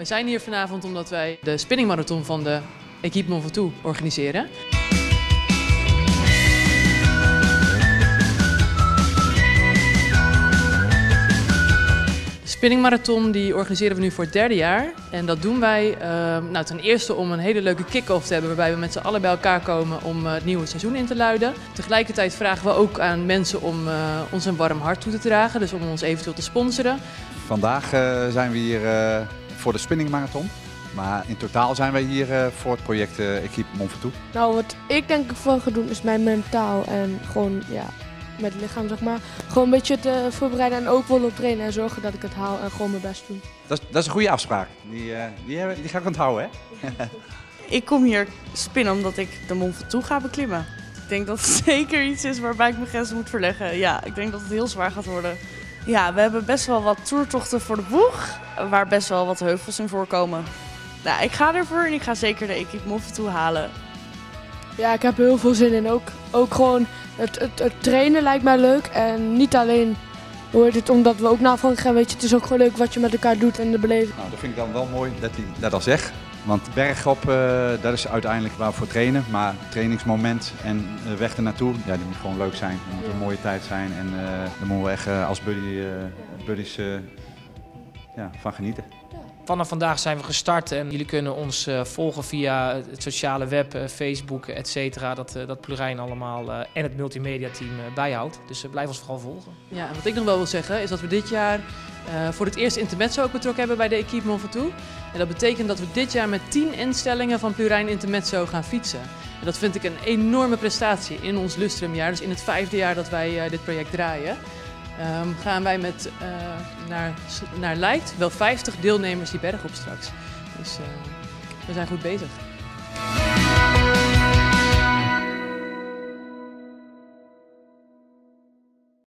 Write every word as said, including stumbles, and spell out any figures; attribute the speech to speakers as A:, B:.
A: zijn hier vanavond omdat wij de spinningmarathon van de Equipe Mont Ventoux organiseren. De spinningmarathon die organiseren we nu voor het derde jaar. En dat doen wij uh, nou, ten eerste om een hele leuke kick-off te hebben waarbij we met z'n allen bij elkaar komen om uh, het nieuwe seizoen in te luiden. Tegelijkertijd vragen we ook aan mensen om uh, ons een warm hart toe te dragen, dus om ons eventueel te sponsoren.
B: Vandaag uh, zijn we hier uh, voor de spinningmarathon. Maar in totaal zijn wij hier uh, voor het project uh, Equipe Mont Ventoux.
C: Nou, wat ik denk ik voor ga doen is mijn mentaal en gewoon ja, met het lichaam zeg maar. Gewoon een beetje te voorbereiden en ook wel op trainen en zorgen dat ik het haal en gewoon mijn best doen.
B: Dat is, dat is een goede afspraak. Die, uh, die, die ga ik onthouden, hè?
D: Ik kom hier spinnen omdat ik de Mont Ventoux ga beklimmen. Ik denk dat het zeker iets is waarbij ik mijn grenzen moet verleggen. Ja, ik denk dat het heel zwaar gaat worden. Ja, we hebben best wel wat toertochten voor de boeg, waar best wel wat heuvels in voorkomen. Nou, ik ga ervoor en ik ga zeker de Equipe Mont Ventoux halen.
C: Ja, ik heb er heel veel zin in. Ook, ook gewoon het, het, het trainen lijkt mij leuk. En niet alleen hoe heet het, omdat we ook naar Frankrijk gaan. Weet je, het is ook gewoon leuk wat je met elkaar doet en de beleving.
B: Nou, dat vind ik dan wel mooi dat hij dat al zegt. Want bergop, uh, dat is uiteindelijk waar we voor trainen. Maar het trainingsmoment en de weg ernaartoe, ja, die moet gewoon leuk zijn. Het moet een mooie tijd zijn en uh, daar moeten we echt uh, als buddy, uh, buddies uh, ja, van genieten.
E: Vanaf vandaag zijn we gestart en jullie kunnen ons uh, volgen via het sociale web, uh, Facebook, et cetera. Dat, uh, dat Plurijn allemaal uh, en het multimedia team uh, bijhoudt. Dus uh, blijf ons vooral volgen.
A: Ja, en wat ik nog wel wil zeggen is dat we dit jaar uh, voor het eerst Intermezzo ook betrokken hebben bij de Equipe Mont Ventoux. En dat betekent dat we dit jaar met tien instellingen van Plurijn Intermezzo gaan fietsen. En dat vind ik een enorme prestatie in ons lustrumjaar, dus in het vijfde jaar dat wij uh, dit project draaien. Um, gaan wij met, uh, naar, naar lijkt, wel vijftig deelnemers die berg op straks. Dus uh, we zijn goed bezig.